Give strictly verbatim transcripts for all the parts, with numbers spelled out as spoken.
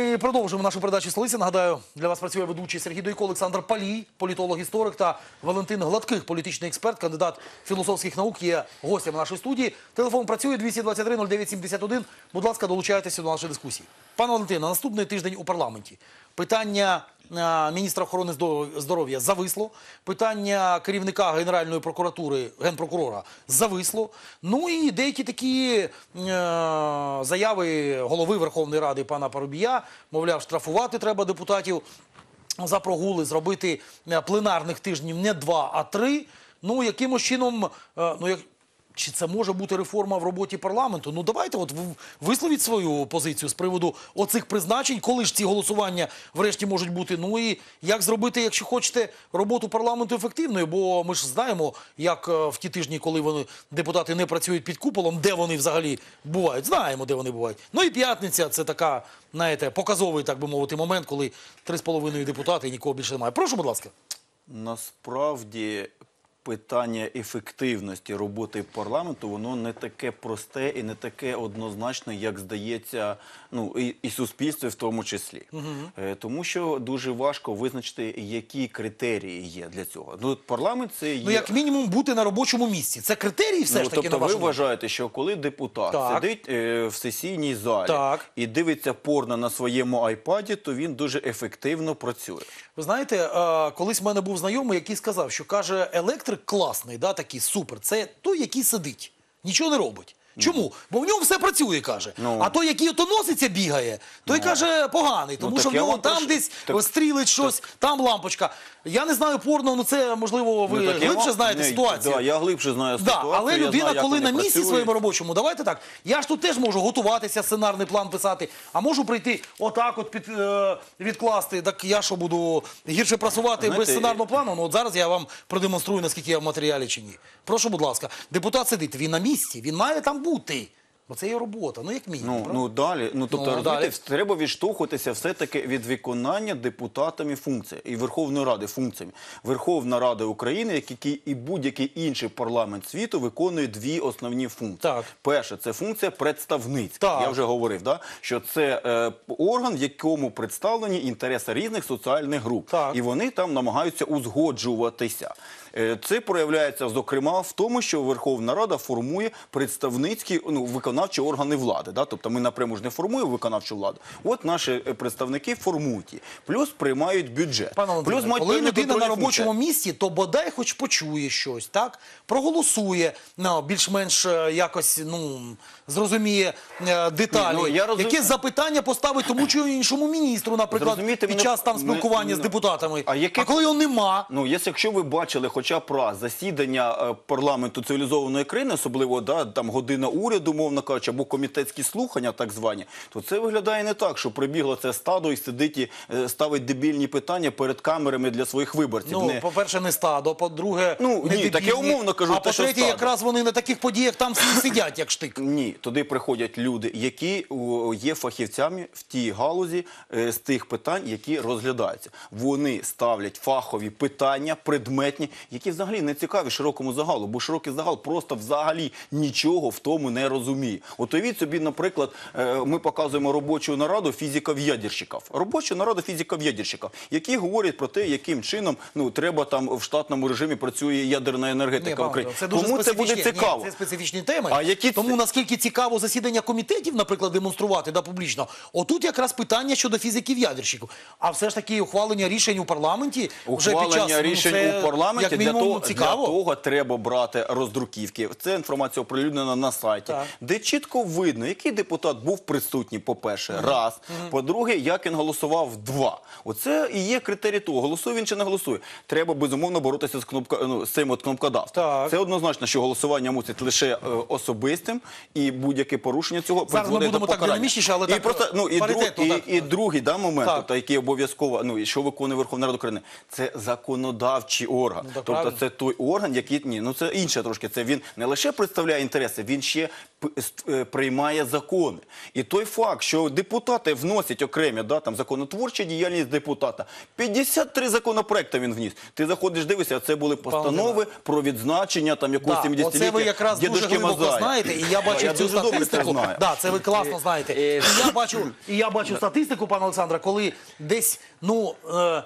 Ми продовжуємо нашу передачу «Столиця». Нагадаю, для вас працює ведучий Сергій Дойко, Олександр Палій, політолог-історик, та Валентин Гладких, політичний експерт, кандидат філософських наук, є гостями нашої студії. Телефон працює двісті двадцять три нуль дев'ять сімдесят один. Будь ласка, долучайтеся до нашої дискусії. Пане Валентине, на наступний тиждень у парламенті питання міністра охорони здоров'я зависло, питання керівника Генеральної прокуратури, генпрокурора зависло. Ну і деякі такі е, заяви голови Верховної Ради пана Парубія, мовляв, штрафувати треба депутатів за прогули, зробити пленарних тижнів не два, а три. Ну, якимось чином, е, ну, як... Чи це може бути реформа в роботі парламенту? Ну, давайте от висловіть свою позицію з приводу оцих призначень, коли ж ці голосування врешті можуть бути. Ну і як зробити, якщо хочете, роботу парламенту ефективною, бо ми ж знаємо, як в ті тижні, коли вони, депутати не працюють під куполом, де вони взагалі бувають. Знаємо, де вони бувають. Ну і п'ятниця – це така, знаєте, показовий, так би мовити, момент, коли три з половиною депутати і нікого більше немає. Прошу, будь ласка. Насправді питання ефективності роботи парламенту, воно не таке просте і не таке однозначне, як здається, ну, і, і суспільстві в тому числі. Угу. Е, тому що дуже важко визначити, які критерії є для цього. Ну, парламент це є... Ну, як мінімум, бути на робочому місці. Це критерії все ну, ж таки, тобто на вашому... ви вважаєте, що коли депутат так. сидить е, в сесійній залі так. і дивиться порно на своєму айпаді, то він дуже ефективно працює. Ви знаєте, е, колись в мене був знайомий, який сказав, що, каже, електрик класний, да, такий супер, це той, який сидить, нічого не робить. Чому? Бо в ньому все працює, каже. Ну. А той, який ото носиться, бігає, той, ну. каже, поганий. Тому ну, що в нього там прош... десь так... стрілить щось, так... там лампочка. Я не знаю порно, ну це, можливо, ви ну, глибше вам... знаєте не, ситуацію. Так, да, я глибше знаю ситуацію. Да, але людина, знаю, коли на місці працюють. своєму робочому, давайте так, я ж тут теж можу готуватися, сценарний план писати, а можу прийти отак от під, е, відкласти, так я що буду гірше працювати знаєте, без сценарного плану? Ну от зараз я вам продемонструю, наскільки я в матеріалі чи ні. Прошу, будь ласка, депутат сидить, він на місці, він має там бути. Бо це є робота, ну як мінімум. Ну, ну далі, ну тобто, ну, розумієте, далі. треба відштовхуватися все-таки від виконання депутатами функцій і Верховної Ради функціями. Верховна Рада України, як який і будь-який інший парламент світу, виконує дві основні функції. Так. Перше, це функція представницька. Так. Я вже говорив, да? що це е, орган, в якому представлені інтереси різних соціальних груп. Так. І вони там намагаються узгоджуватися. Це проявляється, зокрема, в тому, що Верховна Рада формує представницькі, ну, виконавчі органи влади. Да? Тобто ми напряму ж не формуємо виконавчу владу. От наші представники формують її. Плюс приймають бюджет. Пане Валентине, Плюс коли людина на робочому функції. місці, то бодай хоч почує щось, так? Проголосує, ну, більш-менш якось, ну, зрозуміє е, деталі. Ну, я розум... Якісь запитання поставить тому чи іншому міністру, наприклад, Зрозумієте, під ми... час там спілкування ми... з депутатами. А, яке... а коли його нема? Ну, якщо ви бачили хоча б раз засідання парламенту цивілізованої країни, особливо да, там година уряду, мовно кажучи, або комітетські слухання, так звані, то це виглядає не так, що прибігло це стадо і сидить і ставить дебільні питання перед камерами для своїх виборців. Ну, не... по-перше, не стадо, по-друге, ну, не ні, дебільні, так я умовно кажу, а по-третє, якраз вони на таких подіях там сидять, як штик. Ні, туди приходять люди, які є фахівцями в тій галузі з тих питань, які розглядаються. Вони ставлять фахові питання, предметні, які взагалі не цікаві широкому загалу, бо широкий загал просто взагалі нічого в тому не розуміє. От уявіть собі, наприклад, ми показуємо робочу нараду фізиків-ядерщиків. Робочу нараду фізиків-ядерщиків, які говорять про те, яким чином ну, треба там в штатному режимі працює ядерна енергетика в Україні. Це дуже Кому це буде цікаво? Ні, це специфічні теми. А які... Тому наскільки цікаво засідання комітетів, наприклад, демонструвати да, публічно, отут якраз питання щодо фізиків-ядерщиків. А все ж таки ухвалення рішень у парламенті вже під час... Ухвалення рішень ну, це, у парламенті як мінімум, для того, цікаво. для того треба брати роздруківки. Це інформація оприлюднена на сайті, так. де чітко видно, який депутат був присутній, по-перше, mm-hmm. раз, mm-hmm. по-друге, як він голосував, два. Оце і є критерій того, голосує він чи не голосує. Треба, безумовно, боротися з, кнопка, ну, з цим от кнопкодавством. Так. Це однозначно, що голосування мусить лише е, особистим, і будь-яке порушення цього призводить до покарання. Динамічніше, але і так, просто, ну, і, друг, і, так. і другий да, момент, так. тобто, який обов'язково, ну, і що виконує Верховна Рада України, це законодавчий орган. Ну, Тобто правильно? це той орган, який, ні, ну це інше трошки, це він не лише представляє інтереси, він ще п- ст- е, приймає закони. І той факт, що депутати вносять окремі, да, там, законотворча діяльність депутата, п'ятдесят три законопроекти він вніс. Ти заходиш, дивишся, а це були постанови про відзначення там якогось Да, оце ви сімдесятиліття якраз дуже дідушки глибоко Мазая. знаєте, і я бачив Я цю дуже добре це статистику. знаю. Да, це ви класно знаєте. Е, І я бачу, і я бачу статистику, пане Олександре, коли десь, ну, е,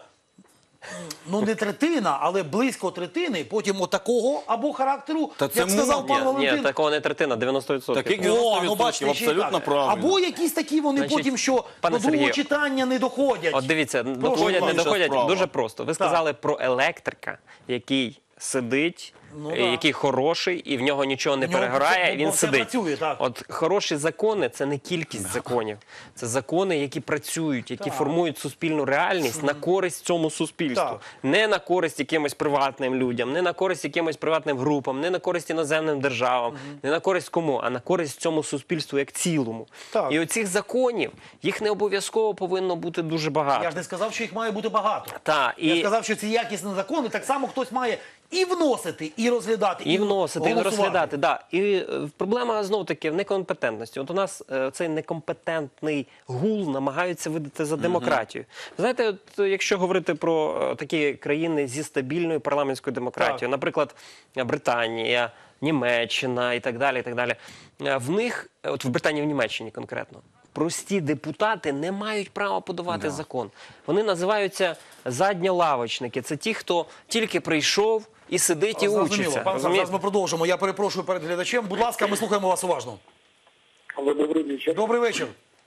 ну не третина, але близько третини, потім отакого або характеру, Та це як сказав мод- пан Ні, Валентин. ні, такого не третина, дев'яносто відсотків. Таких О, дев'яносто ну бачите, відсотків, ще й абсолютно так. правильно. Або якісь такі вони Значить, потім, що пане до другого Сергію, читання не доходять. От дивіться, Прошу, доходять, не інша доходять, справа. дуже просто. Ви сказали про електрика, який сидить, Ну, е, да. який хороший, і в нього нічого не В нього перегорає, все- він все сидить. працює, так. От хороші закони – це не кількість законів. Це закони, які працюють, які Так. формують суспільну реальність на користь цьому суспільству. Так. Не на користь якимось приватним людям, не на користь якимось приватним групам, не на користь іноземним державам, не на користь кому, а на користь цьому суспільству як цілому. Так. І оцих законів, їх не обов'язково повинно бути дуже багато. Я ж не сказав, що їх має бути багато. Та, Я і... сказав, що ці якісні закони так само хтось має і вносити, і розглядати, І вносити, і голосувати. розглядати. Да. І е, проблема знов таки в некомпетентності. От у нас е, цей некомпетентний гул намагаються видати за демократію. Знаєте, от, е, якщо говорити про е, такі країни зі стабільною парламентською демократією, наприклад, е, Британія, Німеччина і так далі, і так далі. е, В них, е, от в Британії, в Німеччині конкретно, прості депутати не мають права подавати закон. Вони називаються задньолавочники. Це ті, хто тільки прийшов і сидить і Зрозуміло. учиться. Пане Олександр, Розумієте? зараз ми продовжимо. Я перепрошую перед глядачем. Будь ласка, ми слухаємо вас уважно. Алло, добрый вечер. Добрий вечір.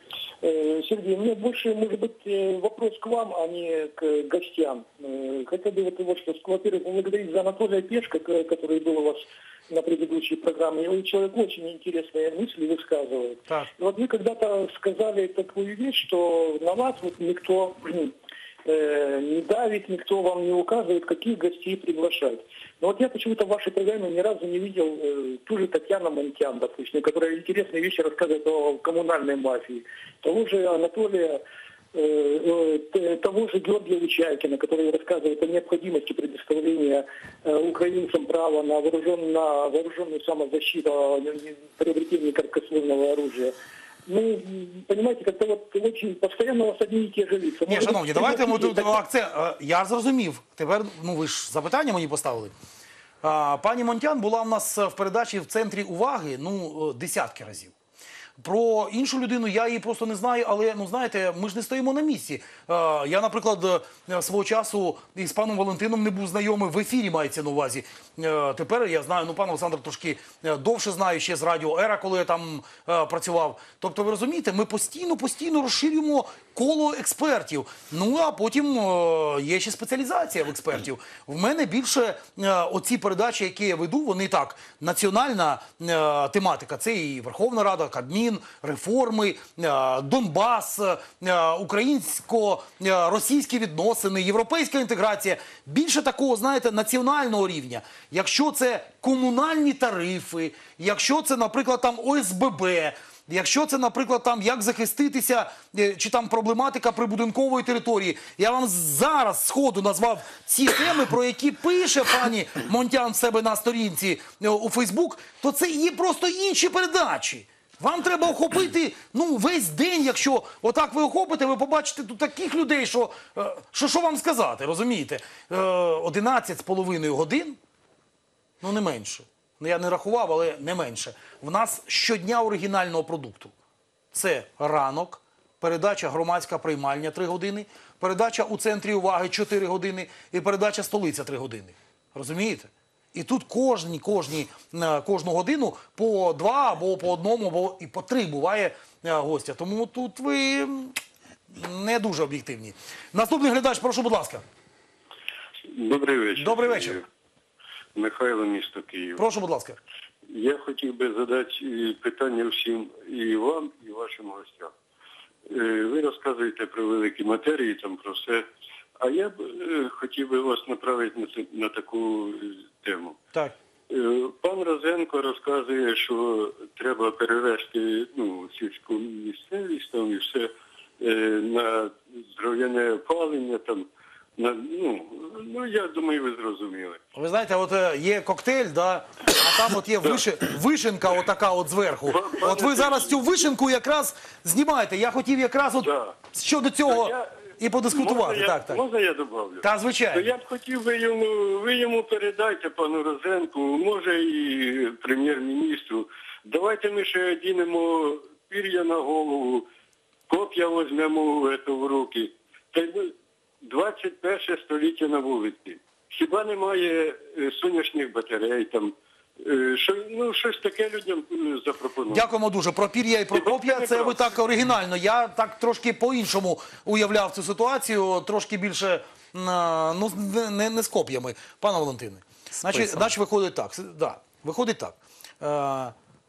Э, Сергей, у меня больше, может быть, э, вопрос к вам, а не к гостям. Э, Хотел бы вот, вот что, во-первых, поблагодарить за Анатолия Пешка, к- который был у вас на предыдущей программе. Он человек очень интересные мысли высказывает. Так. И вот вы когда-то сказали такую вещь, что на вас вот никто э, не давит, никто вам не указывает, каких гостей приглашать. Но вот я почему-то в вашей программе ни разу не видел э, ту же Татьяну Монтян, допустим, которая интересные вещи рассказывает о коммунальной мафии. Того же Анатолия, э, э, т- того же Георгия Личайкина, который рассказывает о необходимости предоставления э, украинцам права на, вооружен, на вооруженную самозащиту, о приобретении короткоствольного оружия. Ну, понимаете, как-то вот очень постоянно у вас одни и те же лица. Ні, Может шановні, быть, давайте ми тут так- акцент. Е, Я зрозумів. Тепер, ну ви ж запитання мені поставили. А, Пані Монтян була в нас в передачі в центрі уваги, ну, е, десятки разів. Про іншу людину я її просто не знаю, але, ну, знаєте, ми ж не стоїмо на місці. Е, Я, наприклад, е, свого часу із паном Валентином не був знайомий в ефірі, мається на увазі. Е, Тепер я знаю, ну, пан Олександр трошки е, довше знаю, ще з Радіо Ера, коли я там е, працював. Тобто, ви розумієте, ми постійно, постійно розширюємо коло експертів. Ну, а потім е, є ще спеціалізація в експертів. В мене більше е, оці передачі, які я веду, вони так, національна е, тематика. Це і Верховна Рада, Кабмін, реформи, е, Донбас, е, українсько-російські відносини, європейська інтеграція. Більше такого, знаєте, національного рівня. Якщо це комунальні тарифи, якщо це, наприклад, там О С Б Б, якщо це, наприклад, там як захиститися, е, чи там проблематика прибудинкової території, я вам зараз сходу назвав ці теми, про які пише пані Монтян в себе на сторінці е, у Фейсбук, то це є просто інші передачі. Вам треба охопити, ну, весь день, якщо отак ви охопите, ви побачите тут таких людей, що, е, що, що вам сказати, розумієте? Е, одинадцять з половиною годин, ну, не менше. Ну, я не рахував, але не менше. В нас щодня оригінального продукту. Це ранок, передача «Громадська приймальня» три години, передача «У центрі уваги» чотири години і передача «Столиця» три години. Розумієте? І тут кожні, кожні, е, кожну годину по два, або по одному, або і по три буває е, гостя. Тому тут ви м, не дуже об'єктивні. Наступний глядач, прошу, будь ласка. Добрий вечір. Добрий вечір. Михайло, місто Київ. Прошу, будь ласка. Я хотів би задати е, питання всім і вам, і вашим гостям. Е, Ви розказуєте про великі матерії, там про все. А я б е, хотів би вас направити на, це- на таку е, тему. Так. Е, Пан Розенко розказує, що треба перевести ну, сільську місцевість там і все е, на дров'яне опалення там. На, ну, ну, я думаю, ви зрозуміли. Ви знаєте, от е, є коктейль, да, а там от є виши, вишенка отака от зверху. Пане От ви зараз цю вишенку якраз знімаєте. Я хотів якраз от Да. щодо цього Я- і подискутувати. Можна я, Так, так. можна я добавлю? Та, То звичайно. я б хотів би йому, ви йому передайте, пану Розенку, може і прем'єр-міністру, давайте ми ще одінемо пір'я на голову, коп'я візьмемо в, ето, в руки. Та й ми двадцять перше століття на вулиці. Хіба немає е, сонячних батарей там? Е, Що, ну, щось таке людям е, запропонувати. Дякуємо дуже. Про пір'я і про коп'я, це ви так оригінально. Я так трошки по-іншому уявляв цю ситуацію, трошки більше, м, ну, не, не з коп'ями. Пане Валентине, значить, Списом. значить виходить так. Да, виходить так. Е,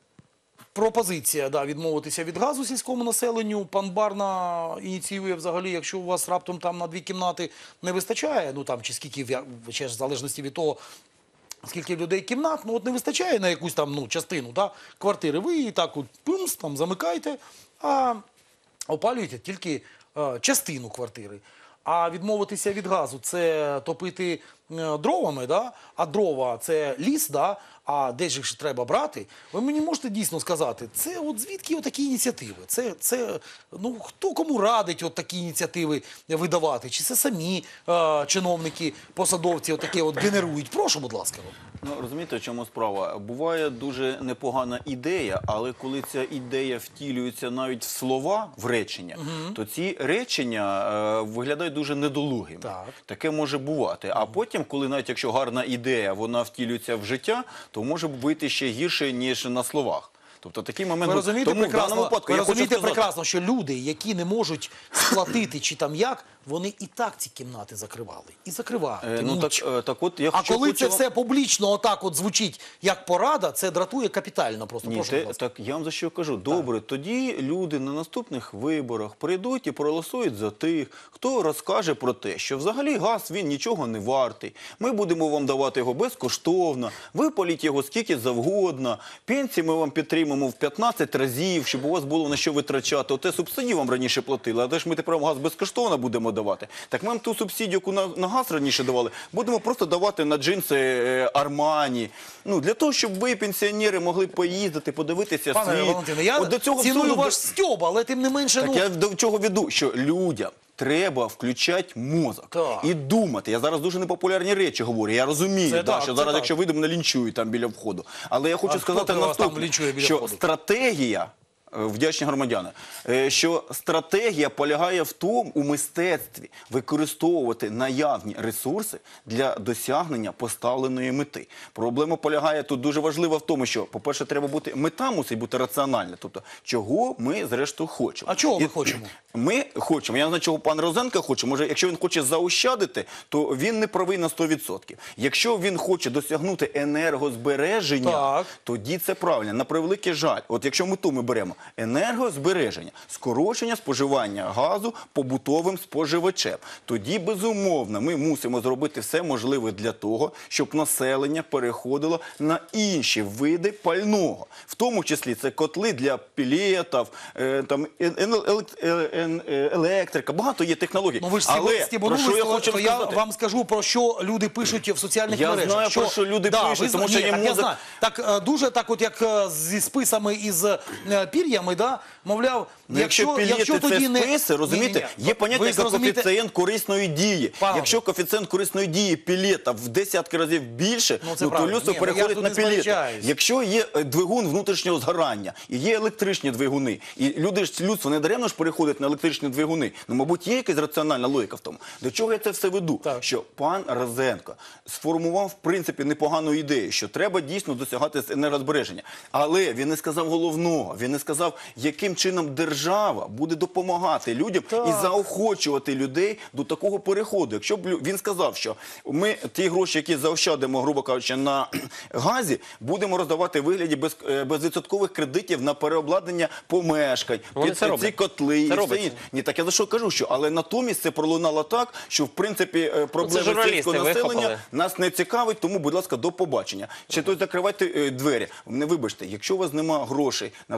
пропозиція, да, відмовитися від газу сільському населенню. Пан Барна ініціює взагалі, якщо у вас раптом там на дві кімнати не вистачає, ну там чи скільки, в я- ще ж в залежності від того, скільки людей кімнат, ну от не вистачає на якусь там ну, частину да, квартири, ви її так от пимс, там замикаєте, а опалюєте тільки е, частину квартири. А відмовитися від газу – це топити е, дровами, да? А дрова – це ліс, да? А де ж їх ще треба брати? Ви мені можете дійсно сказати, це от звідки отакі ініціативи? Це, це, ну, хто кому радить от такі ініціативи видавати? Чи це самі е, чиновники, посадовці отаке от генерують? Прошу, будь ласка. Ну, розумієте, в чому справа? Буває дуже непогана ідея, але коли ця ідея втілюється навіть в слова, в речення, то ці речення е, виглядають дуже недолугими. Так. Таке може бувати. А потім, коли навіть якщо гарна ідея, вона втілюється в життя, то може вийти ще гірше, ніж на словах. Тобто такий момент... Ви розумієте, Тому в даному прекрасно, випадку ви я хочу розумієте сказати, прекрасно, що люди, які не можуть сплатити чи там як, вони і так ці кімнати закривали. І закривають. е, ну, так, е, так от я А хочу... коли хочу це вам- все публічно отак от звучить як порада, це дратує капітально просто. Ні, Прошу, те, будь ласка. так я вам за що кажу. Добре, тоді люди на наступних виборах прийдуть і проголосують за тих, хто розкаже про те, що взагалі газ він нічого не вартий. Ми будемо вам давати його безкоштовно, випаліть його скільки завгодно, пенсії ми вам підтримаємо в п'ятнадцять разів, щоб у вас було на що витрачати. Оте субсидії вам раніше платили, а де ж ми тепер вам газ безкоштовно будемо давати. Так ми вам ту субсидію, яку на, на газ раніше давали, будемо просто давати на джинси е, Армані. Ну, для того, щоб ви, пенсіонери, могли поїздити, подивитися Пане світ. Валентине, я От до цього ціную абсурду- ваш стьоб, але тим не менше, Так ну, я до чого веду, що людям треба включати мозок Так. і думати. Я зараз дуже непопулярні речі говорю. Я розумію, Це да, так, що це зараз, так. якщо вийдемо, на лінчують там біля входу. Але я хочу А хто сказати вас там наступне, лінчує біля що входу? стратегія, е, вдячні громадяни, е, що стратегія полягає в тому, у мистецтві використовувати наявні ресурси для досягнення поставленої мети. Проблема полягає тут дуже важлива в тому, що, по-перше, треба бути, мета мусить бути раціональна. Тобто, чого ми, зрештою, хочемо. А чого ми І хочемо? Ми хочемо, я не знаю, чого пан Розенко хоче, може, якщо він хоче заощадити, то він не правий на сто відсотків. Якщо він хоче досягнути енергозбереження, Так. тоді це правильно. На превеликий жаль, от якщо мету ми беремо енергозбереження, скорочення споживання газу побутовим споживачем, тоді, безумовно, ми мусимо зробити все можливе для того, щоб населення переходило на інші види пального. В тому числі це котли для пілетів, е, там, е- е- елек- е- е- е- електрика, багато є технологій. Ну ви ж Але стібанули, про що я то- хочу то я сказати? вам скажу, про що люди пишуть в соціальних Я мережах. знаю, про що люди пишуть, ви тому зна- що ні, є так, я мозок- знаю. Так е, дуже так, от як е, зі списами із е, пір'ями, да, мовляв, Ну, якщо пілети це тоді не... списи, розумієте, Ні-ні-ні. є поняття Ви як зрозумієте- коефіцієнт корисної дії. Пане, Якщо коефіцієнт корисної дії пілета в десятки разів більше, Ну, це ну, то правильно. людство Ні, ну, я переходить тут на не пілети. сперечаюсь. Якщо є е, двигун внутрішнього згорання, і є електричні двигуни, і люди ж, людство не даремно ж переходить на електричні двигуни, ну, мабуть, є якась раціональна логіка в тому. До чого я це все веду? Так. Що пан Розенко сформував, в принципі, непогану ідею, що треба дійсно досягати енергозбереження. Але він не сказав головного, він не сказав, яким чином держава буде допомагати людям Так. і заохочувати людей до такого переходу. Якщо б лю- він сказав, що ми ті гроші, які заощадимо, грубо кажучи, на газі, будемо роздавати в вигляді без, е, безвідсоткових кредитів на переобладнання помешкань, Вони під це ці роблять. котли і Це все робиться. інше. Ні, так я за що кажу, що але натомість це пролунало так, що в принципі е, проблеми журналісти сільського населення вихопили. нас не цікавить, тому, будь ласка, до побачення. Чи то закривайте е, двері. Не вибачте, якщо у вас немає грошей на те, щоб заплатити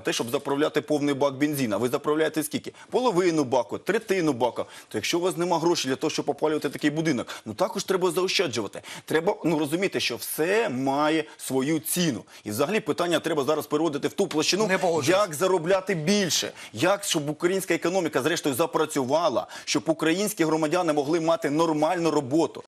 заправляти повний бак бензина. Ви заправляєте скільки? Половину баку, третину бака. То якщо у вас нема грошей для того, щоб опалювати такий будинок, ну також треба заощаджувати. Треба ну, розуміти, що все має свою ціну. І взагалі питання треба зараз переводити в ту площину, Не погоджуюсь. як заробляти більше, як щоб українська економіка зрештою запрацювала, щоб українські громадяни могли мати нормальну роботу.